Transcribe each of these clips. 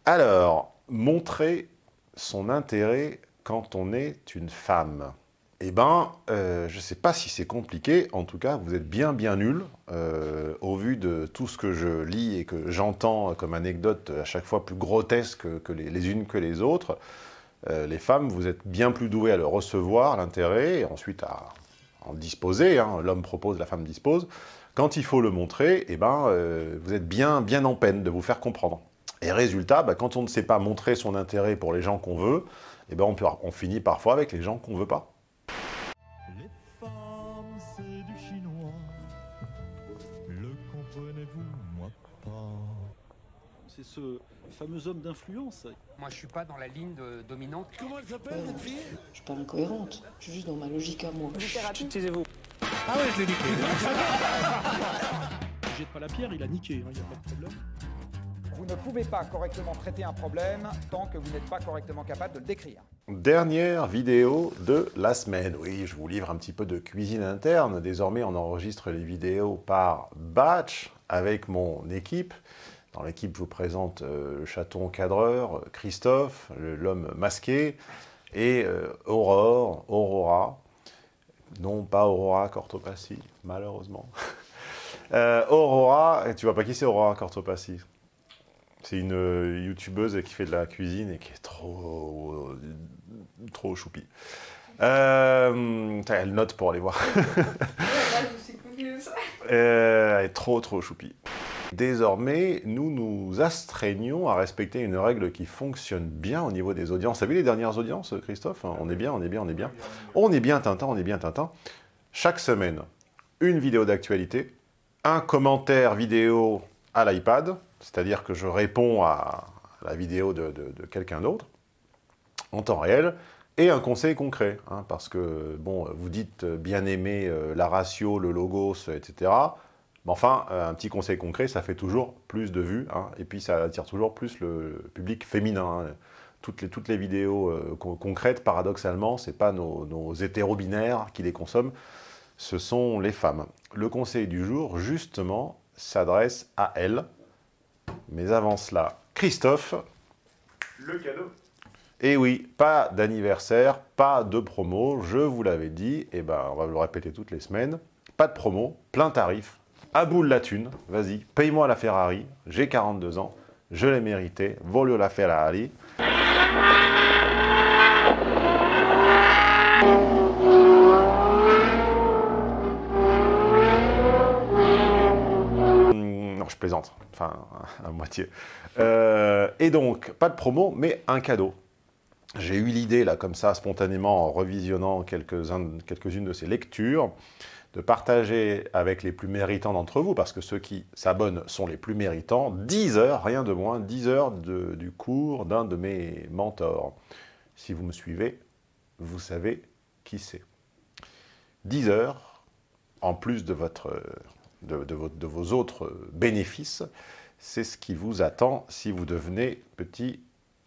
Alors, montrer son intérêt quand on est une femme. Eh ben, je ne sais pas si c'est compliqué, en tout cas, vous êtes bien nul, au vu de tout ce que je lis et que j'entends comme anecdote à chaque fois plus grotesques que les unes que les autres. Les femmes, vous êtes bien plus douées à le recevoir, l'intérêt, et ensuite à en disposer, hein, l'homme propose, la femme dispose. Quand il faut le montrer, eh ben, vous êtes bien en peine de vous faire comprendre. Et résultat, quand on ne sait pas montrer son intérêt pour les gens qu'on veut, eh ben on finit parfois avec les gens qu'on ne veut pas. Les femmes, c'est du chinois. Le comprenez-vous, moi pas. C'est ce fameux homme d'influence. Moi, je suis pas dans la ligne dominante. Comment elle s'appelle, cette fille? Je suis pas incohérente, je suis juste dans ma logique à moi. Taisez-vous. Ah ouais, je l'ai niqué. Jette pas la pierre, il a niqué, il n'y a pas de problème. Vous ne pouvez pas correctement traiter un problème tant que vous n'êtes pas correctement capable de le décrire. Dernière vidéo de la semaine. Oui, je vous livre un petit peu de cuisine interne. Désormais, on enregistre les vidéos par batch avec mon équipe. Dans l'équipe, je vous présente le chaton cadreur, Christophe, l'homme masqué, et Aurora. Non, pas Aurora Cortopassi, malheureusement. Aurora, tu vois pas qui c'est Aurora Cortopassi? C'est une youtubeuse qui fait de la cuisine et qui est trop choupie. Elle note pour aller voir. Elle est trop choupie. Désormais, nous nous astreignons à respecter une règle qui fonctionne bien au niveau des audiences. T'as vu les dernières audiences, Christophe? On est bien. On est bien Tintin. Chaque semaine, une vidéo d'actualité, un commentaire vidéo à l'iPad, c'est-à-dire que je réponds à la vidéo de quelqu'un d'autre, en temps réel, et un conseil concret, hein, parce que, bon, vous dites bien aimer la ratio, le logos, etc., mais enfin, un petit conseil concret, ça fait toujours plus de vues, hein, et puis ça attire toujours plus le public féminin. Hein. Toutes les vidéos concrètes, paradoxalement, ce n'est pas nos hétéro-binaires qui les consomment, ce sont les femmes. Le conseil du jour, justement, s'adresse à elles. Mais avant cela, Christophe, le cadeau. Et oui, pas d'anniversaire, pas de promo, je vous l'avais dit, et ben on va le répéter toutes les semaines. Pas de promo, plein tarif, à bout de la thune, vas-y, paye-moi la Ferrari, j'ai 42 ans, je l'ai mérité, voglio la Ferrari. Je plaisante, enfin, à moitié. Et donc, pas de promo, mais un cadeau. J'ai eu l'idée, là, comme ça, spontanément, en revisionnant quelques-unes de ces lectures, de partager avec les plus méritants d'entre vous, parce que ceux qui s'abonnent sont les plus méritants, 10 heures, rien de moins, 10 heures du cours d'un de mes mentors. Si vous me suivez, vous savez qui c'est. 10 heures, en plus de vos autres bénéfices, c'est ce qui vous attend si vous devenez petit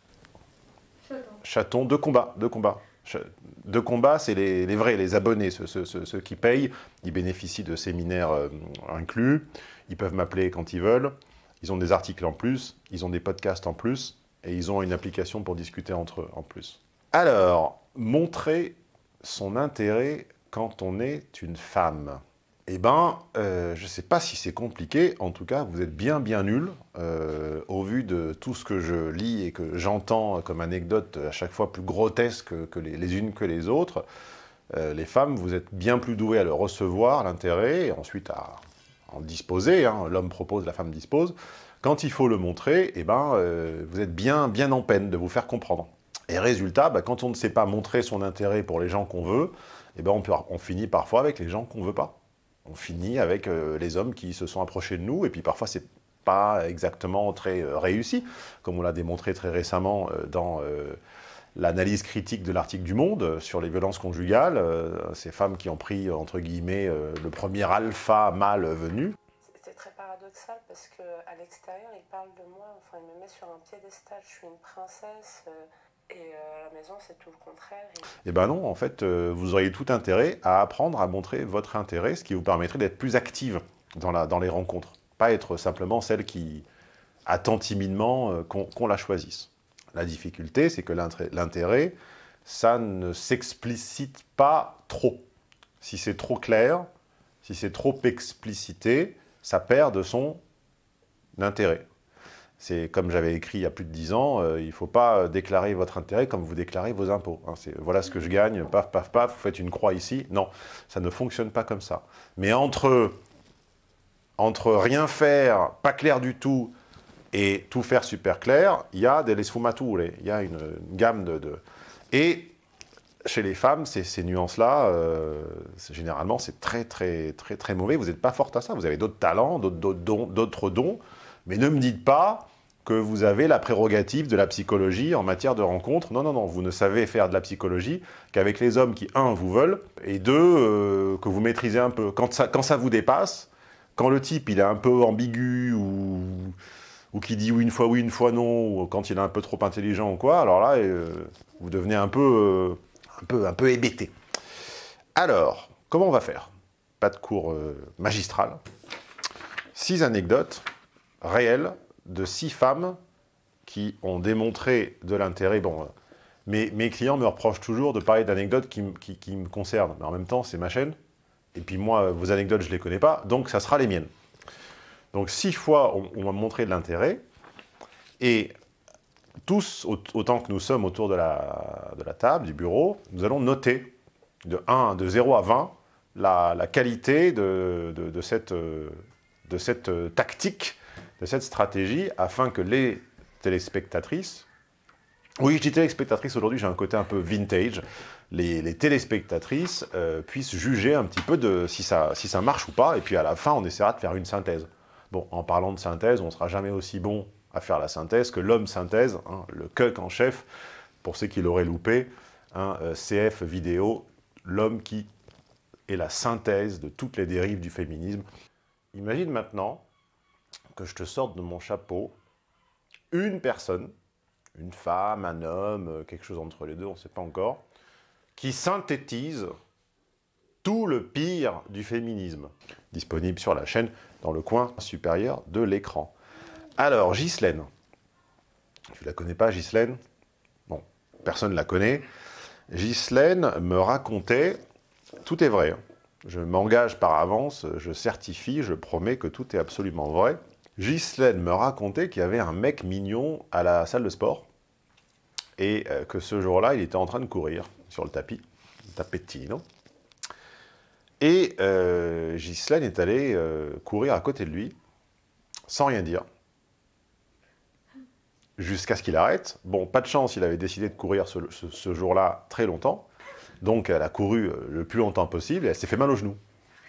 chaton de combat. De combat, c'est les vrais, les abonnés, ceux qui payent. Ils bénéficient de séminaires inclus. Ils peuvent m'appeler quand ils veulent. Ils ont des articles en plus. Ils ont des podcasts en plus. Et ils ont une application pour discuter entre eux en plus. Alors, montrer son intérêt quand on est une femme. Eh ben, je ne sais pas si c'est compliqué, en tout cas, vous êtes bien nul, au vu de tout ce que je lis et que j'entends comme anecdote à chaque fois plus grotesques que les unes que les autres. Les femmes, vous êtes bien plus douées à le recevoir, l'intérêt, et ensuite à en disposer, hein, l'homme propose, la femme dispose. Quand il faut le montrer, eh ben, vous êtes bien en peine de vous faire comprendre. Et résultat, quand on ne sait pas montrer son intérêt pour les gens qu'on veut, eh ben, on finit parfois avec les gens qu'on ne veut pas. On finit avec les hommes qui se sont approchés de nous, et puis parfois c'est pas exactement très réussi, comme on l'a démontré très récemment dans l'analyse critique de l'article du Monde sur les violences conjugales, ces femmes qui ont pris, entre guillemets, le premier alpha mâle venu. C'est très paradoxal parce qu'à l'extérieur, il parle de moi, enfin il me met sur un piédestal, je suis une princesse... Et à la maison, c'est tout le contraire. Eh ben non, en fait, vous auriez tout intérêt à apprendre à montrer votre intérêt, ce qui vous permettrait d'être plus active dans les rencontres. Pas être simplement celle qui attend timidement qu'on la choisisse. La difficulté, c'est que l'intérêt, ça ne s'explicite pas trop. Si c'est trop clair, si c'est trop explicité, ça perd de son intérêt. C'est comme j'avais écrit il y a plus de 10 ans, il ne faut pas déclarer votre intérêt comme vous déclarez vos impôts. Hein, voilà ce que je gagne, paf, paf, paf, vous faites une croix ici. Non, ça ne fonctionne pas comme ça. Mais entre rien faire, pas clair du tout, et tout faire super clair, il y a des sfumature, il y a une gamme de... Et chez les femmes, ces nuances-là, généralement, c'est très, très, très, très mauvais. Vous n'êtes pas forte à ça. Vous avez d'autres talents, d'autres dons. Mais ne me dites pas que vous avez la prérogative de la psychologie en matière de rencontre. Non, non, non. Vous ne savez faire de la psychologie qu'avec les hommes qui, un, vous veulent, et deux, que vous maîtrisez un peu. Quand ça vous dépasse, quand le type, il est un peu ambigu ou qui dit oui une fois non, ou quand il est un peu trop intelligent ou quoi, alors là, vous devenez un peu hébété. Alors, comment on va faire? Pas de cours magistral. 6 anecdotes réelles de 6 femmes qui ont démontré de l'intérêt. Bon, mes clients me reprochent toujours de parler d'anecdotes qui me concernent, mais en même temps, c'est ma chaîne. Et puis moi, vos anecdotes, je ne les connais pas, donc ça sera les miennes. Donc 6 fois, on m'a montré de l'intérêt, et tous, autant que nous sommes autour de la table, du bureau, nous allons noter de 0 à 20 la qualité de cette tactique, de cette stratégie, afin que les téléspectatrices, oui, je dis téléspectatrices aujourd'hui, j'ai un côté un peu vintage, les téléspectatrices puissent juger un petit peu de si ça marche ou pas, et puis à la fin, on essaiera de faire une synthèse. Bon, en parlant de synthèse, on ne sera jamais aussi bon à faire la synthèse que l'homme synthèse, hein, le cuck en chef, pour ceux qui l'auraient loupé, hein, CF vidéo, l'homme qui est la synthèse de toutes les dérives du féminisme. Imagine maintenant que je te sorte de mon chapeau une personne, une femme, un homme, quelque chose entre les deux, on ne sait pas encore, qui synthétise tout le pire du féminisme, disponible sur la chaîne dans le coin supérieur de l'écran. Alors, Ghislaine. Tu la connais pas, Ghislaine? Bon, personne ne la connaît. Ghislaine me racontait, tout est vrai, hein. Je m'engage par avance, je certifie, je promets que tout est absolument vrai. Ghislaine me racontait qu'il y avait un mec mignon à la salle de sport et que ce jour-là, il était en train de courir sur le tapis, tapettino. Et Ghislaine est allée courir à côté de lui, sans rien dire, jusqu'à ce qu'il arrête. Bon, pas de chance, il avait décidé de courir ce jour-là très longtemps, donc elle a couru le plus longtemps possible, et elle s'est fait mal au genou.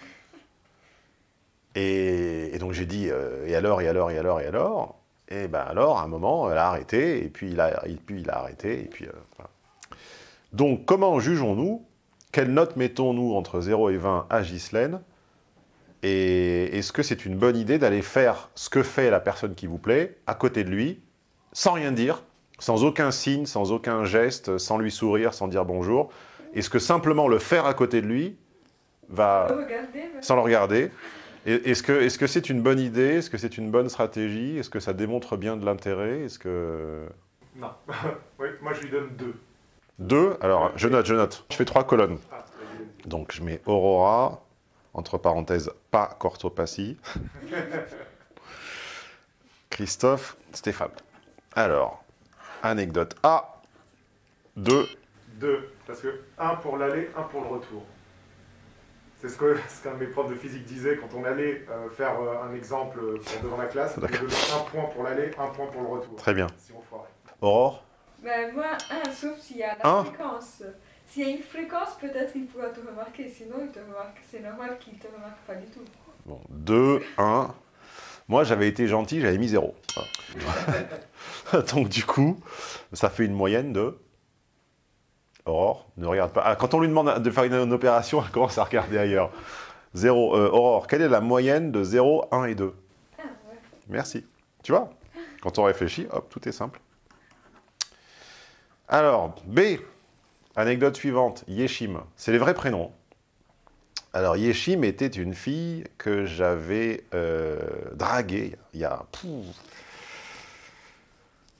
Et donc j'ai dit, et alors? Et ben alors, à un moment, elle a arrêté, et puis il a arrêté, et puis voilà. Donc, comment jugeons-nous? Quelle note mettons-nous entre 0 et 20 à Ghislaine? Et est-ce que c'est une bonne idée d'aller faire ce que fait la personne qui vous plaît, à côté de lui, sans rien dire, sans aucun signe, sans aucun geste, sans lui sourire, sans dire bonjour? Est-ce que simplement le faire à côté de lui va... Sans le regarder. Est-ce que c'est une bonne idée? Est-ce que c'est une bonne stratégie? Est-ce que ça démontre bien de l'intérêt? Est-ce que... Non. Oui, moi je lui donne 2. 2? Alors, je note. Je fais 3 colonnes. Donc, je mets Aurora, entre parenthèses, pas Cortopatie. Christophe, Stéphane. Alors, anecdote A, 2. 2, parce que 1 pour l'aller, 1 pour le retour. C'est ce qu'un de mes profs de physique disait quand on allait faire un exemple devant la classe. On donnait 1 point pour l'aller, 1 point pour le retour. Très bien. Si on foirait. Aurore? Ben, moi, 1, sauf s'il y a la fréquence. S'il y a une fréquence, peut-être il pourra te remarquer. Sinon, il te remarque. C'est normal qu'il ne te remarque pas du tout. Bon, 2, 1. Moi, j'avais été gentil, j'avais mis 0. Voilà. Donc, du coup, ça fait une moyenne de... Aurore, ne regarde pas. Ah, quand on lui demande de faire une opération, elle commence à regarder ailleurs. 0. Aurore, quelle est la moyenne de 0, 1 et 2? Ah, ouais. Merci. Tu vois, quand on réfléchit, hop, tout est simple. Alors, B. Anecdote suivante, Yeshim. C'est les vrais prénoms. Alors, Yeshim était une fille que j'avais draguée il y a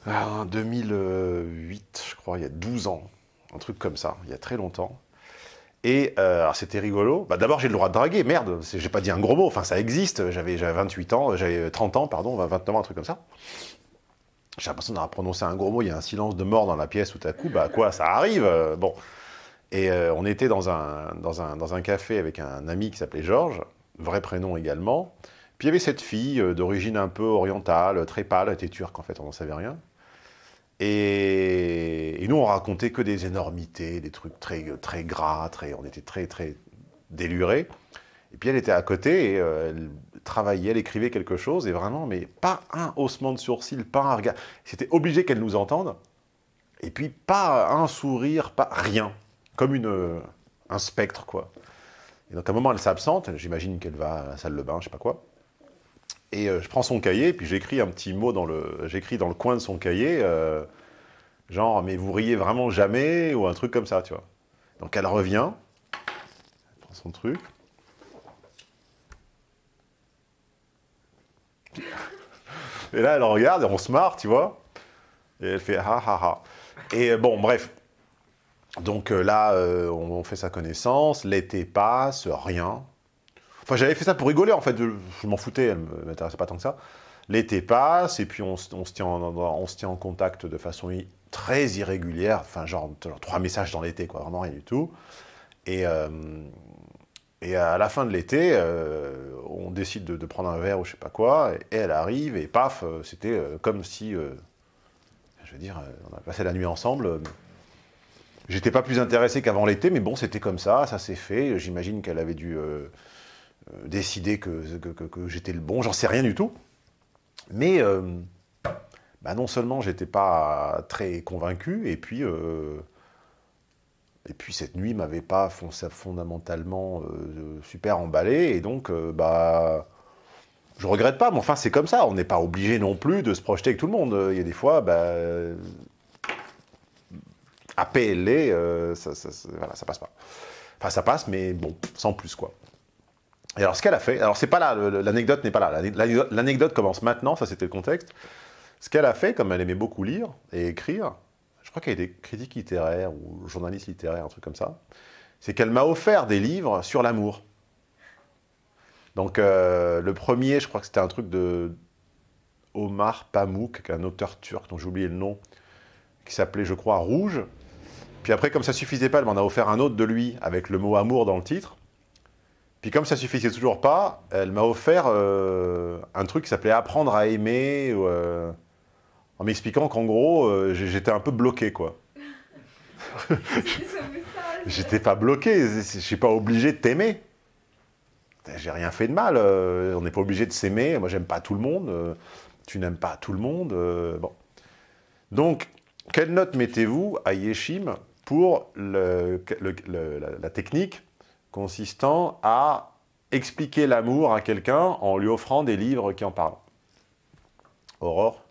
En 2008, je crois, il y a 12 ans. Un truc comme ça, il y a très longtemps. Et alors c'était rigolo. Bah, d'abord, j'ai le droit de draguer, merde, j'ai pas dit un gros mot, enfin ça existe. J'avais 28 ans, j'avais 30 ans, pardon, 29 ans, un truc comme ça. J'ai l'impression d'avoir prononcé un gros mot, il y a un silence de mort dans la pièce tout à coup, bah quoi, ça arrive, bon. Et on était dans un café avec un ami qui s'appelait Georges, vrai prénom également. Puis il y avait cette fille d'origine un peu orientale, très pâle, elle était turque en fait, on n'en savait rien. Et nous, on racontait que des énormités, des trucs très gras, on était très délurés. Et puis elle était à côté, et elle travaillait, elle écrivait quelque chose, et vraiment, mais pas un haussement de sourcil, pas un regard. C'était obligé qu'elle nous entende. Et puis pas un sourire, pas rien. Comme un spectre, quoi. Et donc à un moment, elle s'absente, j'imagine qu'elle va à la salle de bain, je sais pas quoi. Et je prends son cahier, puis j'écris un petit mot j'écris dans le coin de son cahier, genre, mais vous riez vraiment jamais, ou un truc comme ça, tu vois. Donc elle revient, elle prend son truc. Et là, elle regarde, et on se marre, tu vois. Et elle fait ha ha ha. Et bon, bref. Donc là, on fait sa connaissance, l'été passe, rien. Enfin, j'avais fait ça pour rigoler, en fait, je m'en foutais, elle ne m'intéressait pas tant que ça. L'été passe, et puis on se tient en contact de façon très irrégulière, enfin, genre 3 messages dans l'été, quoi, vraiment rien du tout. Et à la fin de l'été, on décide de prendre un verre ou je sais pas quoi, et elle arrive, et paf, c'était comme si, je veux dire, on a passé la nuit ensemble. J'étais pas plus intéressé qu'avant l'été, mais bon, c'était comme ça s'est fait. J'imagine qu'elle avait dû décider que j'étais le bon, j'en sais rien du tout. Mais bah non seulement j'étais pas très convaincu, et puis cette nuit m'avait pas fondamentalement super emballé, et donc bah je regrette pas, mais enfin c'est comme ça, on n'est pas obligé non plus de se projeter avec tout le monde. Il y a des fois, bah, APLD, voilà, ça passe pas. Enfin ça passe, mais bon, sans plus quoi. Et alors, ce qu'elle a fait, alors c'est pas là, l'anecdote n'est pas là, l'anecdote commence maintenant, ça c'était le contexte. Ce qu'elle a fait, comme elle aimait beaucoup lire et écrire, je crois qu'elle était critique littéraire ou journaliste littéraire, un truc comme ça, c'est qu'elle m'a offert des livres sur l'amour. Donc, le premier, je crois que c'était un truc de Omar Pamuk, un auteur turc dont j'ai oublié le nom, qui s'appelait, je crois, Rouge. Puis après, comme ça suffisait pas, elle m'en a offert un autre de lui, avec le mot amour dans le titre. Puis comme ça suffisait toujours pas, elle m'a offert un truc qui s'appelait Apprendre à aimer, en m'expliquant qu'en gros, j'étais un peu bloqué, quoi. J'étais pas bloqué, je suis pas obligé de t'aimer. J'ai rien fait de mal, on n'est pas obligé de s'aimer, moi j'aime pas tout le monde, tu n'aimes pas tout le monde, bon. Donc, quelle note mettez-vous à Yeshim pour la technique consistant à expliquer l'amour à quelqu'un en lui offrant des livres qui en parlent? Aurore?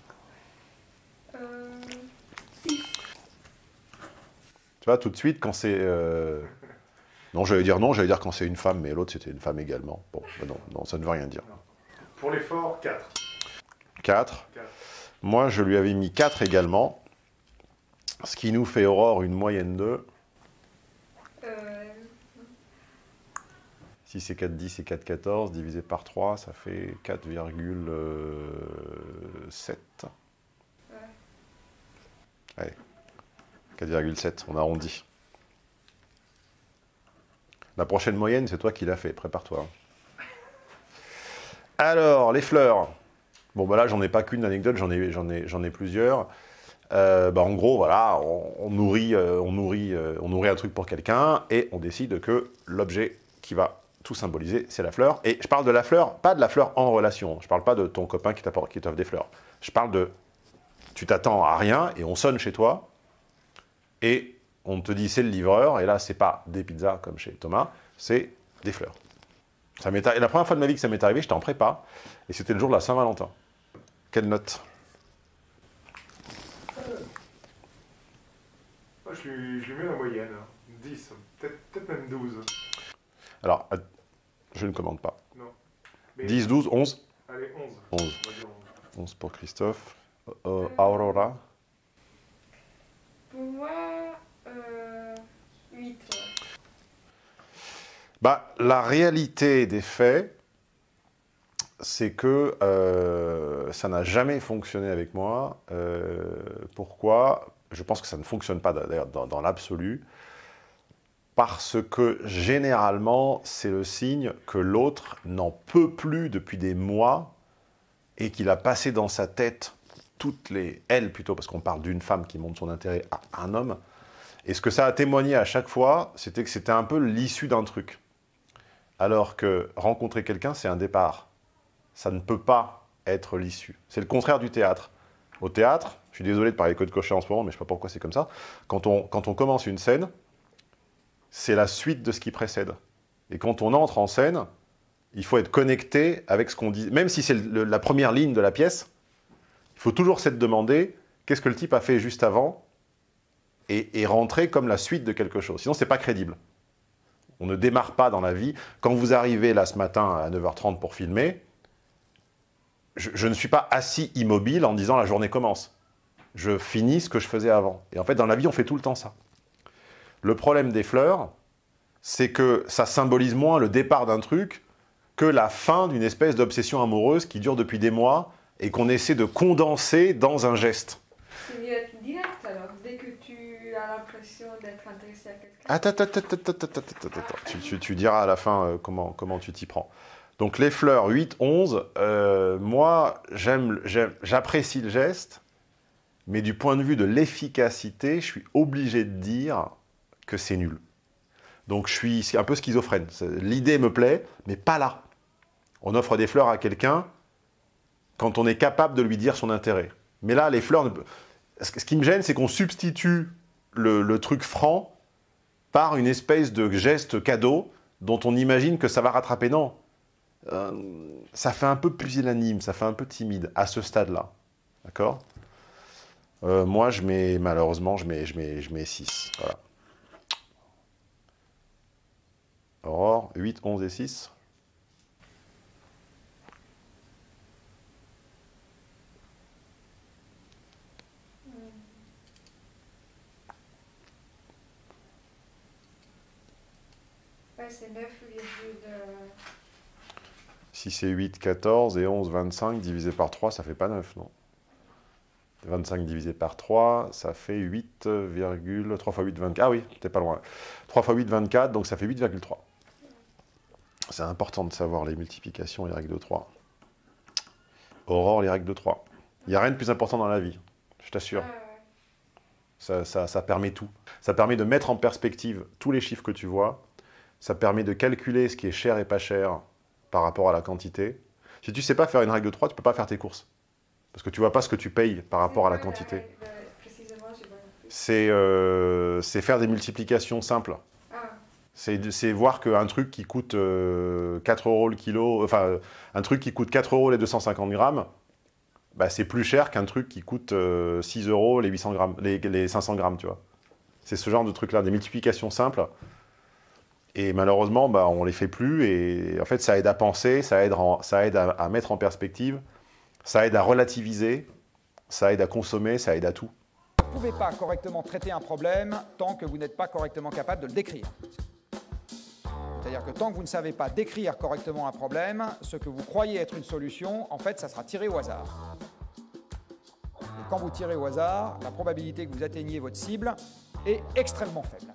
Tu vois, tout de suite, quand c'est... Non, j'allais dire quand c'est une femme, mais l'autre, c'était une femme également. Bon, bah non, ça ne veut rien dire. Pour l'effort, 4. 4. Moi, je lui avais mis 4 également. Ce qui nous fait, Aurore, une moyenne de... Si c'est 4,10 et 4,14, divisé par 3, ça fait 4,7. Ouais. 4,7, on arrondit. La prochaine moyenne, c'est toi qui l'as fait, prépare-toi. Alors, les fleurs. Bon, bah là, j'en ai pas qu'une anecdote, j'en ai plusieurs. En gros, voilà, on nourrit un truc pour quelqu'un, et on décide que l'objet qui va tout symboliser, c'est la fleur. Et je parle de la fleur, pas de la fleur en relation. Je parle pas de ton copain qui t'offre des fleurs. Je parle de... Tu t'attends à rien, et on sonne chez toi, et on te dit c'est le livreur, et là, c'est pas des pizzas comme chez Thomas, c'est des fleurs. Et la première fois de ma vie que ça m'est arrivé, j'étais en prépa, et c'était le jour de la Saint-Valentin. Quelle note? Je lui mets la moyenne, 10, peut-être même 12. Alors, je ne commande pas. Non. Mais 10, 12, 11 Allez, 11. 11. 11 pour Christophe. Aurora? Pour moi, 8. Bah, la réalité des faits, c'est que ça n'a jamais fonctionné avec moi. Pourquoi? Je pense que ça ne fonctionne pas d'ailleurs dans l'absolu. Parce que généralement, c'est le signe que l'autre n'en peut plus depuis des mois et qu'il a passé dans sa tête elle plutôt, parce qu'on parle d'une femme qui montre son intérêt à un homme. Et ce que ça a témoigné à chaque fois, c'était que c'était un peu l'issue d'un truc. Alors que rencontrer quelqu'un, c'est un départ. Ça ne peut pas être l'issue. C'est le contraire du théâtre. Au théâtre, je suis désolé de parler code cocher en ce moment, mais je ne sais pas pourquoi c'est comme ça. Quand on commence une scène, c'est la suite de ce qui précède. Et quand on entre en scène, il faut être connecté avec ce qu'on dit. Même si c'est la première ligne de la pièce, il faut toujours s'être demandé qu'est-ce que le type a fait juste avant et rentrer comme la suite de quelque chose. Sinon, ce n'est pas crédible. On ne démarre pas dans la vie. Quand vous arrivez là ce matin à 9h30 pour filmer, je ne suis pas assis immobile en disant la journée commence. Je finis ce que je faisais avant. Et en fait, dans la vie, on fait tout le temps ça. Le problème des fleurs, c'est que ça symbolise moins le départ d'un truc que la fin d'une espèce d'obsession amoureuse qui dure depuis des mois et qu'on essaie de condenser dans un geste. C'est mieux être direct alors, dès que tu as l'impression d'être intéressé à quelqu'un. Attends. Tu diras à la fin comment tu t'y prends. Donc les fleurs 8, 11, moi j'apprécie le geste, mais du point de vue de l'efficacité, je suis obligé de dire que c'est nul. Donc je suis un peu schizophrène. L'idée me plaît, mais pas là. On offre des fleurs à quelqu'un quand on est capable de lui dire son intérêt. Mais là, les fleurs... Ce qui me gêne, c'est qu'on substitue le truc franc par une espèce de geste cadeau dont on imagine que ça va rattraper. Non. Ça fait un peu pusillanime, ça fait un peu timide à ce stade-là. D'accord? Moi, malheureusement, je mets 6. Voilà. Aurore, 8, 11 et 6. Ouais, c'est 9,2. 6 et 8, 14 et 11, 25 divisé par 3, ça fait pas 9, non? 25 divisé par 3, ça fait 8, 3 fois 8, 24. Ah oui, t'es pas loin. 3 fois 8, 24, donc ça fait 8,3. C'est important de savoir les multiplications et les règles de 3. Aurore, les règles de 3. Il n'y a rien de plus important dans la vie, je t'assure. Ça permet tout. Ça permet de mettre en perspective tous les chiffres que tu vois. Ça permet de calculer ce qui est cher et pas cher par rapport à la quantité. Si tu ne sais pas faire une règle de 3, tu ne peux pas faire tes courses. Parce que tu ne vois pas ce que tu payes par rapport à la quantité. C'est faire des multiplications simples. C'est voir qu'un truc qui coûte 4 € le kilo, enfin, un truc qui coûte 4 € les 250 grammes, bah, c'est plus cher qu'un truc qui coûte 6 € les 800 grammes, les 500 grammes, tu vois. C'est ce genre de truc-là, des multiplications simples. Et malheureusement, bah, on ne les fait plus. Et en fait, ça aide à penser, ça aide à mettre en perspective, ça aide à relativiser, ça aide à consommer, ça aide à tout. Vous ne pouvez pas correctement traiter un problème tant que vous n'êtes pas correctement capable de le décrire. C'est-à-dire que tant que vous ne savez pas décrire correctement un problème, ce que vous croyez être une solution, en fait, ça sera tiré au hasard. Et quand vous tirez au hasard, la probabilité que vous atteigniez votre cible est extrêmement faible.